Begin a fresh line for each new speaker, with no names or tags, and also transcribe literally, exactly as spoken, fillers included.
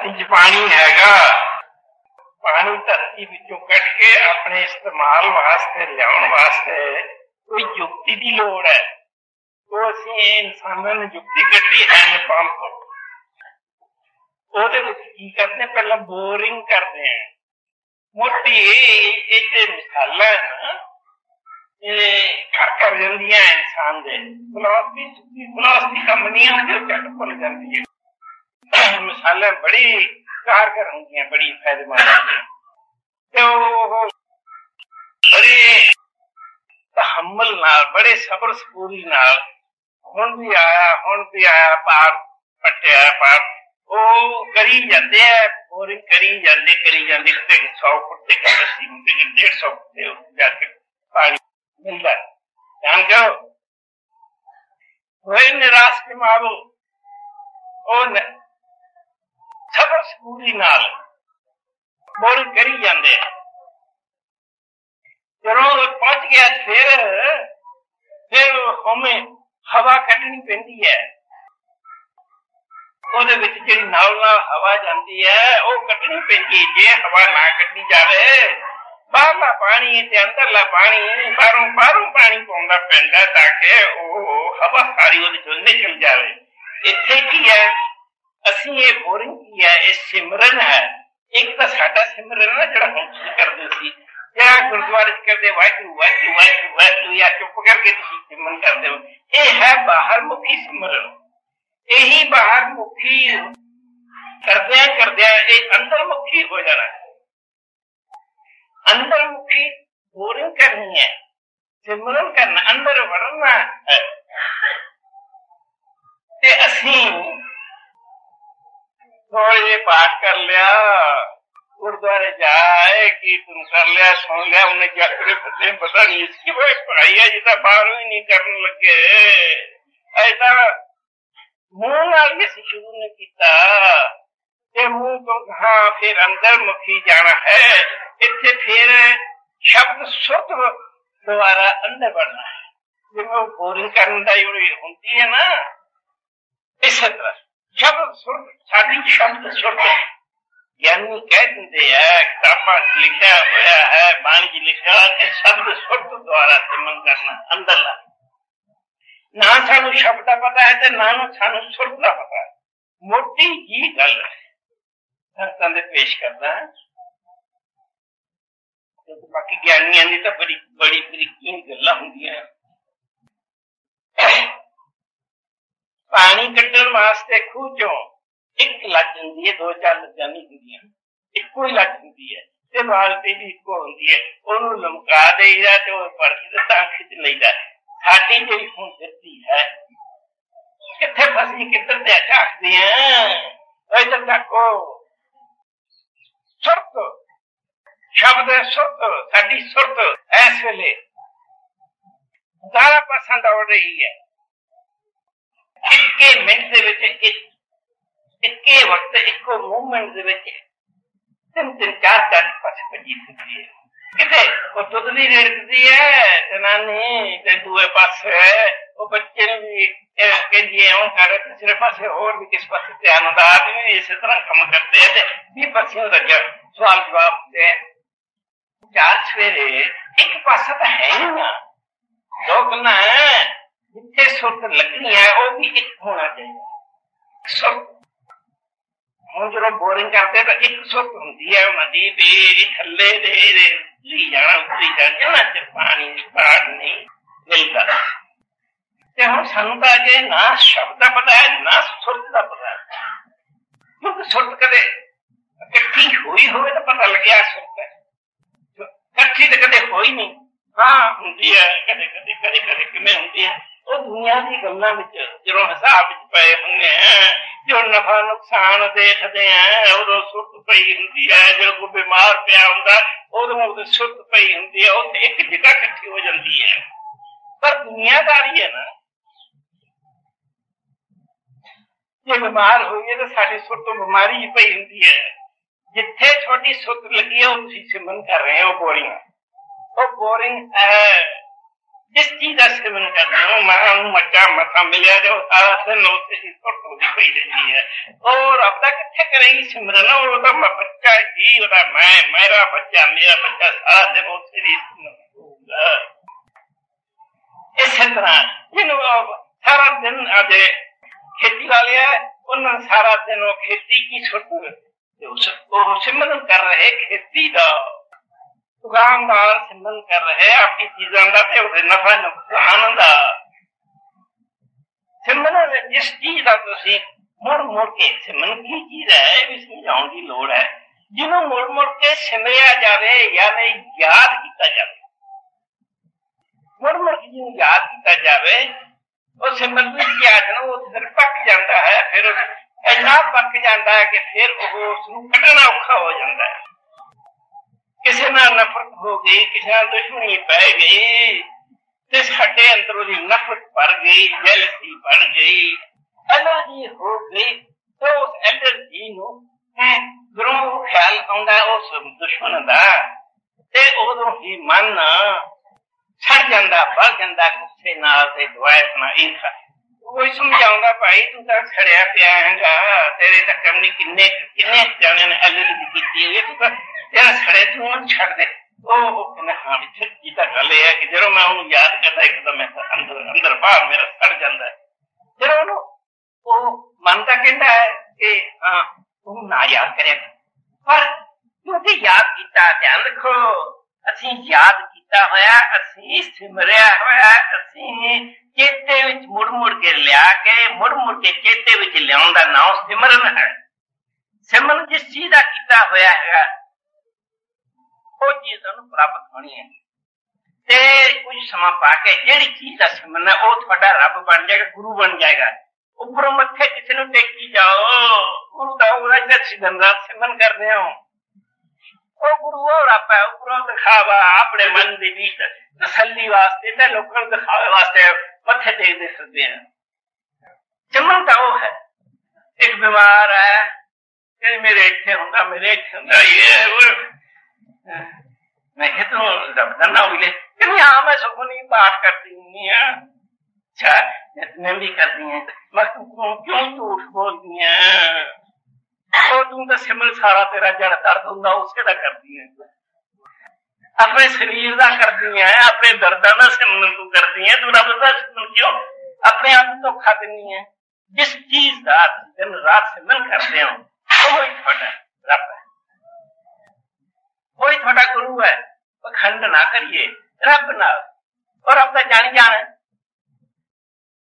धरती च पानी हैगा, पानी धरती विचों कढ़ के अपने इस्तेमाल वास्ते लियाउण वास्ते कोई युक्ति की लोड़ है। वो असीं इंसानां ने युक्ति कड्ढी हैंड पंप, ਉਹਦੇ ਵਿੱਚ ਕੀ ਕਰਦੇ, ਪਹਿਲਾਂ ਬੋਰਿੰਗ ਕਰਦੇ ਆ ਮੋਟੀ। ਇਹ ਇਹ ਮਿਸਾਲਾਂ ਨਾ ਇਹ ਘਰ ਕਰ ਜਾਂਦੀਆਂ ਇਨਸਾਨ ਦੇ। ਫਿਲਾਸਫੀ ਫਿਲਾਸਫੀ ਕੰਮ ਨਹੀਂ ਹੁੰਦੀ, ਉਹ ਝੱਟ ਭੁੱਲ ਜਾਂਦੀ ਹੈ। ਮਿਸਾਲਾਂ ਬੜੀ ਕਾਰਗਰ ਹੁੰਦੀਆਂ, ਬੜੀ ਫਾਇਦੇਮੰਦ ਹੁੰਦੀਆਂ। ਤੇ ਉਹ ਬੜੇ ਤਹੱਮਲ ਨਾਲ, ਬੜੇ ਸਬਰ ਸਬੂਰੀ ਨਾਲ ਹੁਣ ਵੀ ਆਇਆ ਹੁਣ ਵੀ ਆਇਆ ਪਾਰ ਪੱਟਿਆ ਪਾਰ ਉਹ ਕਰੀ ਜਾਂਦੇ ਆ। ਬੋਰਿੰਗ ਕਰੀ ਜਾਂਦੇ ਕਰੀ ਜਾਂਦੇ ਕਿਤੇ ਸੌ ਫੁੱਟ ਤੇ ਅੱਸੀ ਫੁੱਟ ਤੇ ਡੇਢ ਸੌ ਫੁੱਟ ਤੇ ਜਾ ਕੇ ਪਾਣੀ ਮਿਲਦਾ। ਜਾਣ ਕੇ ਹੋਏ ਨਿਰਾਸ਼ ਕੇ ਮਾਰੋ, ਉਹ ਸਬਰ ਸਬੂਰੀ ਨਾਲ ਬੋਰਿੰਗ ਕਰੀ ਜਾਂਦੇ ਆ। ਜਦੋਂ ਪਹੁੰਚ ਗਿਆ ਫਿਰ ਫਿਰ ਹਮੇ ਹਵਾ ਕੱਢਣੀ ਪੈਂਦੀ ਹੈ। ਉਹਦੇ ਵਿੱਚ ਜਿਹੜੀ ਨਾਲ ਨਾਲ ਹਵਾ ਜਾਂਦੀ ਹੈ ਉਹ ਕੱਢਣੀ ਪੈਂਦੀ। ਜੇ ਹਵਾ ਨਾ ਕੱਢੀ ਜਾਵੇ, ਬਾਹਰਲਾ ਪਾਣੀ ਤੇ ਅੰਦਰਲਾ ਪਾਣੀ ਬਾਹਰੋਂ ਬਾਹਰੋਂ ਪਾਣੀ ਪਾਉਂਦਾ ਪੈਂਦਾ ਤਾਂ ਕਿ ਉਹ ਹਵਾ ਸਾਰੀ ਉਹਦੇ ਚੋਂ ਨਿਕਲ ਜਾਵੇ। ਇੱਥੇ ਕੀ ਹੈ, ਅਸੀਂ ਇਹ ਬੋਰਿੰਗ ਕੀ ਹੈ, ਇਹ ਸਿਮਰਨ ਹੈ। ਇੱਕ ਤਾਂ ਸਾਡਾ ਸਿਮਰਨ ਨਾ ਜਿਹੜਾ ਹੁਣ ਤੁਸੀਂ ਕਰਦੇ ਸੀ, ਜਿਹੜਾ ਗੁਰਦੁਆਰੇ ਚ ਕਰਦੇ ਵਾਹਿਗੁਰੂ ਵਾਹਿਗੁਰੂ ਵਾਹਿਗੁਰੂ ਵਾਹਿਗੁਰੂ ਜਾਂ ਚੁੱਪ ਕਰਕੇ ਤੁਸੀਂ ਸਿਮਰਨ ਕਰਦੇ ਹੋ, ਇਹ ਹੈ ਬਾਹਰ ਮੁਖੀ ਸਿਮਰਨ। ਇਹੀ ਬਾਹਰ ਮੁਖੀ ਕਰਦਿਆਂ ਕਰਦਿਆਂ ਇਹ ਅੰਦਰ ਮੁਖੀ ਹੋ ਜਾਣਾ। ਅੰਦਰ ਮੁਖੀ ਬੋਰਿੰਗ ਕਰਨੀ ਹੈ, ਸਿਮਰਨ ਕਰਨਾ, ਅੰਦਰ ਵੜਨਾ ਹੈ। ਤੇ ਅਸੀਂ ਥੋੜੇ ਜਿਹੇ ਪਾਠ ਕਰ ਲਿਆ, ਗੁਰਦੁਆਰੇ ਜਾਏ, ਕੀਰਤਨ ਕਰ ਲਿਆ, ਸੁਣ ਲਿਆ, ਉਹਨੇ ਜਾਕੜੇ ਫਤੇ ਪਤਾ ਨਹੀਂ ਇਸकी ਬੜੇ ਪੜਾਈ ਹੈ ਜਿੱਦਾਂ ਬਾਹਰੋਂ ਹੀ ਨਹੀਂ ਕਰਨ ਲੱਗੇ। ਐਦਾਂ ਮੂੰਹ ਨਾਲ ਹੀ ਅਸੀਂ ਸ਼ੁਰੂ ਨੇ ਕੀਤਾ ਤੇ ਮੂੰਹ ਤੋਂ ਹਾਂ ਫਿਰ ਅੰਦਰ ਮੁਖੀ ਜਾਣਾ ਹੈ। ਇੱਥੇ ਫਿਰ ਸ਼ਬਦ ਸੁਰਤ ਦੁਆਰਾ ਅੰਦਰ ਵੜਨਾ ਹੈ। ਜਿਵੇਂ ਉਹ ਬੋਰਿੰਗ ਕਰਨ ਦਾ ਜਿਹੜੀ ਹੁੰਦੀ ਹੈ ਨਾ, ਇਸੇ ਤਰ੍ਹਾਂ ਸ਼ਬਦ ਸੁਰਤ ਸਾਡੀ ਸ਼ਬਦ ਸੁਰਤ ਯਾਨੀ ਕਹਿ ਦਿੰਦੇ ਆ, ਕਿਤਾਬਾਂ ਲਿਖਿਆ ਹੋਇਆ ਹੈ, ਬਾਣੀ ਚ ਲਿਖਿਆ ਕਿ ਸ਼ਬਦ ਸੁਰਤ ਦੁਆਰਾ ਸਿਮਰਨ ਕਰਨਾ ਅੰਦਰਲਾ। ਨਾ ਸਾਨੂੰ ਸ਼ਬਦ ਦਾ ਪਤਾ ਹੈ ਤੇ ਨਾ ਸਾਨੂੰ ਸੁਰਤ ਦਾ ਪਤਾ ਹੈ। ਮੋਟੀ ਜੀ ਗੱਲ ਸੰਤਾਂ ਦੇ ਪੇਸ਼ ਕਰਦਾ ਹੈ। ਬਾਕੀ ਗਿਆਨੀਆਂ ਦੀ ਤਾਂ ਬੜੀ ਬੜੀ ਬਰੀਕੀਆਂ ਗੱਲਾਂ ਹੁੰਦੀਆਂ। ਪਾਣੀ ਕੱਢਣ ਵਾਸਤੇ ਖੂਹ ਚੋਂ ਇੱਕ ਲੱਜ ਹੁੰਦੀ ਹੈ, ਦੋ ਚਾਰ ਲੱਜਾਂ ਨਹੀਂ ਹੁੰਦੀਆਂ, ਇੱਕੋ ਹੀ ਲੱਜ ਹੁੰਦੀ ਹੈ ਤੇ ਬਾਲਟੀ ਵੀ ਇੱਕੋ ਹੁੰਦੀ ਹੈ। ਉਹਨੂੰ ਲਮਕਾ ਦੇਈਦਾ ਤੇ ਉਹ ਭਰਤੀ ਤੇ ਤਾਂ ਖਿੱਚ ਲਈਦਾ। ਸਾਡੀ ਜਿਹੜੀ ਹੁਣ ਧਰਤੀ ਹੈ ਕਿੱਥੇ ਫਸੀ, ਕਿੱਧਰ ਤੇ ਝਾਕਦੇ ਆ। ਇੱਧਰ ਤੱਕੋ ਸੁਰਤ ਸ਼ਬਦ ਹੈ, ਸੁਰਤ ਸਾਡੀ ਸੁਰਤ ਇਸ ਵੇਲੇ ਸਾਰਾ ਪਾਸਾ ਦੌੜ ਰਹੀ ਹੈ। ਇੱਕੇ ਮਿੰਟ ਦੇ ਵਿੱਚ, ਇੱਕੇ ਵਕਤ, ਇੱਕੋ ਮੂਵਮੈਂਟ ਦੇ ਵਿੱਚ ਤਿੰਨ ਤਿੰਨ ਚਾਰ ਚਾਰ ਪਾਸੇ ਭੱਜੀ ਫਿਰਦੀ ਹੈ। ਕਿਤੇ ਉਹ ਦੁੱਧ ਵੀ ਰੇੜਕਦੀ ਹੈ ਜਨਾਨੀ ਤੇ ਦੂਏ ਪਾਸੇ ਉਹ ਬੱਚੇ ਨੂੰ ਵੀ ਕਹਿੰਦੀ ਇਉਂ ਕਰ, ਤੀਸਰੇ ਪਾਸੇ ਹੋਰ ਵੀ ਕਿਸ ਪਾਸੇ ਧਿਆਨ ਹੁੰਦਾ। ਆਦਮੀ ਵੀ ਇਸੇ ਤਰ੍ਹਾਂ ਕੰਮ ਕਰਦੇ ਤੇ ਵੀ ਪਾਸਿਓਂ ਰੱਜਾ ਸਵਾਲ ਜਵਾਬ ਹੁੰਦੇ। ਚਾਰ ਸਵੇਰੇ ਇੱਕ ਪਾਸਾ ਤਾਂ ਹੈ ਹੀ ਨਾ, ਦੋ ਗੱਲਾਂ ਜਿੱਥੇ ਸੁਰਤ ਲੱਗਣੀ ਹੈ ਉਹ ਵੀ ਇੱਕ ਹੋਣਾ ਚਾਹੀਦਾ। ਸੁਰਤ ਹੁਣ ਜਦੋਂ ਬੋਰਿੰਗ ਕਰਦੇ ਤਾਂ ਇੱਕ ਸੁਰਤ ਹੁੰਦੀ ਹੈ ਉਹਨਾਂ ਦੀ ਵੀ ਥੱਲੇ ਦੇ ਉੱਤਰੀ ਜਾਣਾ ਉੱਤਰੀ ਜਾਣਾ, ਉਹਨਾਂ ਚ ਪਾਣੀ ਪਾੜ ਨਹੀਂ ਮਿਲਦਾ। ਤੇ ਹੁਣ ਸਾਨੂੰ ਤਾਂ ਅਜੇ ਨਾ ਸ਼ਬਦ ਦਾ ਪਤਾ ਹੈ ਨਾ ਸੁਰਤ ਦਾ ਪਤਾ ਹੈ, ਕਿਉਂਕਿ ਸੁਰਤ ਕਦੇ ਇਕੱਠੀ ਹੋਈ ਹੋਵੇ ਤਾਂ ਪਤਾ ਲੱਗਿਆ ਸੁਰਤ ਹੈ, ਇਕੱਠੀ ਤਾਂ ਕਦੇ ਹੋਈ ਨਹੀਂ। ਹਾਂ ਹੁੰਦੀ ਹੈ ਕਦੇ ਕਦੇ ਕਦੇ ਕਦੇ ਕਿਵੇਂ ਹੁੰਦੀ ਹੈ। ਉਹ ਦੁਨੀਆ ਦੀ ਗੱਲਾਂ ਵਿੱਚ ਜਦੋਂ ਹਿਸਾਬ ਵਿੱਚ ਪਏ ਹੁੰਦੇ ਆ, ਜੋ ਨਫਾ ਨੁਕਸਾਨ ਦੇਖਦੇ ਆ, ਉਦੋਂ ਸੁਰਤ ਪਈ ਹੁੰਦੀ ਹੈ। ਜਦੋਂ ਕੋਈ ਬਿਮਾਰ ਪਿਆ ਹੁੰਦਾ ਉਦੋਂ ਉਹਦੀ ਸੁਰਤ ਪਈ ਹੁੰਦੀ ਹੈ, ਉੱਥੇ ਇੱਕ ਜਗ੍ਹਾ ਇਕੱਠੀ ਹੋ ਜਾਂਦੀ ਹੈ। ਪਰ ਦੁਨੀਆਦਾਰੀ ਹੈ ਨਾ, ਜੇ ਬਿਮਾਰ ਹੋਈਏ ਤਾਂ ਸਾਡੀ ਸੁਰਤ ਬਿਮਾਰੀ ਹੀ ਪਈ ਹੁੰਦੀ ਹੈ। ਜਿੱਥੇ ਤੁਹਾਡੀ ਸੁਰਤ ਲੱਗੀ ਹੈ ਉਹ ਤੁਸੀਂ ਸਿਮਰਨ ਕਰ ਰਹੇ ਹੋ ਬੋਰਿੰਗ। ਉਹ ਬੋਰਿੰਗ ਹੈ जिस चीज का सेवन करते हो मां मचा मथा मिलिया जो सारा दिन उसे ही फोटो दी पई रहती है और अब तक किथे करेगी सिमरन और ओदा बच्चा ही ओदा मैं मेरा बच्चा मेरा बच्चा सारा दिन उसे ही होगा इस तरह जिन्हों सारा दिन आज खेती वाले है उन्होंने सारा दिन वो खेती की सुर्त सिमरन कर रहे खेती का दुकानदार सिमरन कर रहे आपकी चीजों का ते नफा नुकसान का सिमरन जिस चीज का तुसी मुड़ मुड़ के सिमरन की चीज है भी समझाने की लोड़ है जिन्हों मुड़ मुड़ के सिमरिया जाए यानी याद किया जाए मुड़ मुड़ के जिन्हों याद किया जाए वो सिमरन की आजना वो फिर पक जाता है फिर इतना पक जाता है कि फिर वो उसको कटना औखा हो जाता है किसी ना नफरत हो गई किसी ना दुश्मनी पै गई ते साडे अंदरों दी नफरत भर गई जेलसी बढ़ गई एलर्जी हो गई तो उस एलर्जी नू गुरु ख्याल आउंदा उस दुश्मन दा ते उदों ही मन सड़ जांदा बढ़ जांदा गुस्से नाल ते दुआए ना ईर्खा कोई समझाउंदा भाई तू तां सड़िया पिया हैगा तेरे तां कमनी किन्ने किन्ने जाने ने एलर्जी कीती है तू तेरा सड़े तू उन्हें छड़ दे ओ कहना हाँ भी सच्ची तो गल है कि जो मैं उन्हें याद करता एकदम अंदर अंदर बाहर मेरा सड़ जाता है जो उन्होंने वो मन का कहता है कि हाँ तुम ना याद करे पर क्योंकि याद किया ध्यान रखो असी याद किया होया असी सिमरिया होया असी चेते विच मुड़ मुड़ के लिया के मुड़ मुड़ के चेते विच लियाउण दा नाम सिमरन है सिमरन जिस चीज का किया होया है वो चीज प्राप्त होनी है ते कुछ समा पाके जेड़ी चीज का सिमरन है वो थोड़ा रब बन जाएगा गुरु बन जाएगा ऊपरों मत्थे किसी ने टेकी जाओ गुरु का सिमरन करते हो वो गुरु और आप ऊपरों दिखावा अपने मन के बीच तसल्ली वास्ते ते लोगों दिखावे वास्ते मत्थे टेक दे सकते हैं सिमरन का वो है एक बीमार है मेरे इतने होंगे मेरे इतने होंगे ये मैं तो रब दा नाम ले कि हाँ मैं सुखमनी पाठ करती हूँ अच्छा मैं भी करती हैं मैं तू क्यों झूठ बोलती है तो तू तो सिमरन सारा तेरा जड़ दर्द होंगे उसे दा करती है अपने शरीर का करती है अपने दर्दा का सिमरन तू करती है तू रब दा सिमरन क्यों अपने आप धोखा देनी है जिस चीज का दिन रात सिमरन करते हो वो ही थोड़ा रब है कोई थोड़ा गुरु है पखंड ना करिए रब ना और अब तक जानी जाना